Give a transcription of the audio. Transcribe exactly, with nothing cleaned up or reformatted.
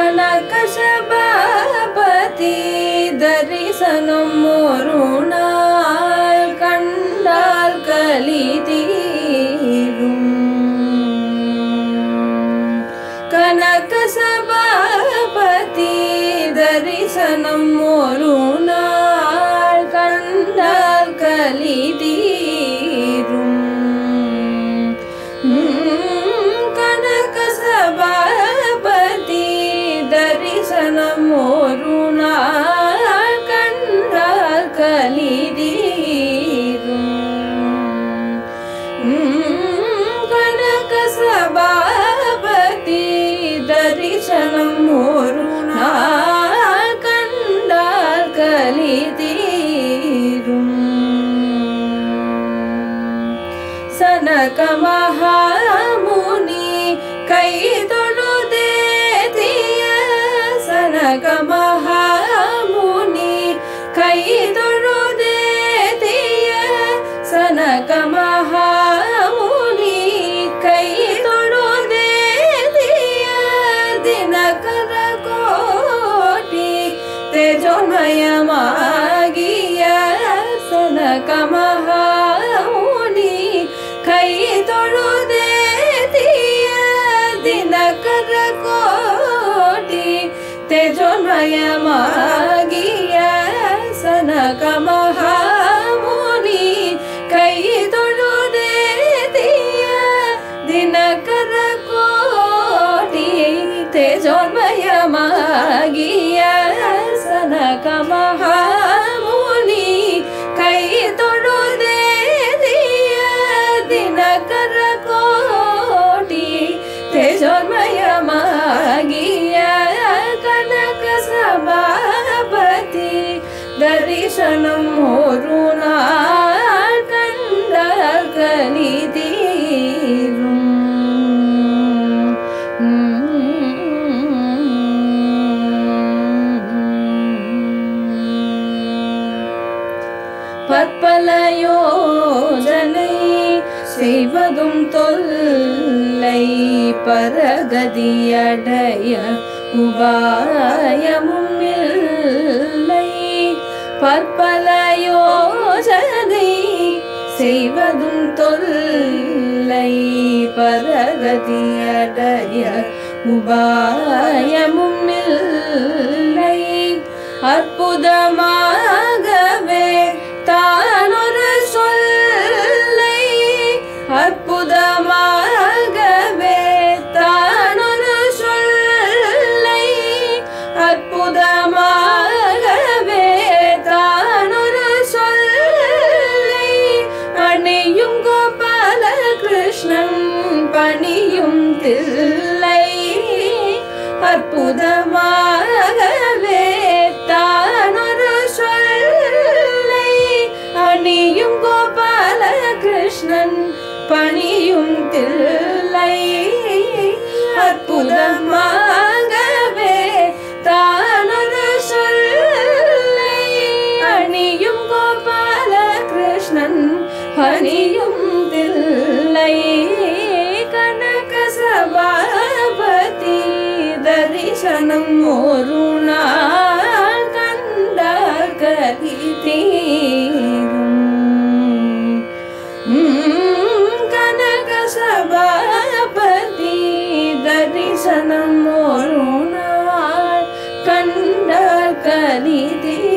கனக சபாபதி தரிசனம் ஒரு நாள் கண்டால் கலி தீரும். கனக சபாபதி தரிசனம் ஒரு நாள் கண்டால் கலி தீரும். கனக சபாபதி தரிசனம் ஒரு நாள் கண்டால் கலி தீரும். கனக சபாபதி தரிசனம் ஒரு நாள் கண்டால் கலி தீரும். சனக மகாமுனி கை தொழுதேத்திய சனக மகாமுனி கை தொழுதேத்திய சனக மகாமுனி கை தொழுதேத்திய தினகர கோட்டி தேஜோமயமாகிய சனக மகாமுನಿ ಕೈ ತೊಳುದೇತಿಯ ದಿನಕರ ಕೋಟಿ ತೇಜೋಮಯಮಾಗಿಯ ಸನಕ ಮಹಾಮುನಿ ಕೈ ತೊಳುದೇತಿಯ ದಿನಕರ ಕೋಟಿ ತೇಜೋಮಯಮಾಗಿಯ ಸನಕ ಮಹಾಮುನಿ ಕೈ ತೊಳುದೇ ದಿನಕರ ಕೋಟಿ ತೇಜೋಮಯಮಾಗಿಯ ಕನಕ ಸಭಾಪತಿ ದರ್ಶನಂ ஒரு நாள் கண்டால் கலி தீரும். பற்பல யோஜனை செய்வதும் தொல்லை பரகதியடைய உபாயமும் இல்லை. பற்பல யோஜனை செய்வதும் தொல்லை பரகதியடைய உபாயமும் இல்லை. அற்புதமாகவே தானொரு சொல்லை அற்புதமாகவே தானொரு சொல்லை அற்புதமாகவே தானொரு சொல்லை அணியும் கோபால கிருஷ்ணன் பணியும் தில்லை. அற்புதமாகவே தானொரு சொல்லை அணியும் கோபால கிருஷ்ணன் பணியும் தில்லை. அற்புதமாகவே தானொரு சொல்லை அணியும் கோபால கிருஷ்ணன் பணியும் தில்லை. கனக சபாபதி தரிசனம் ஒரு நாள் கண்டால் கலி தீரும். கனக சபாபதி தரிசனம் ஒரு நாள் கண்டால் கலி தீரும்.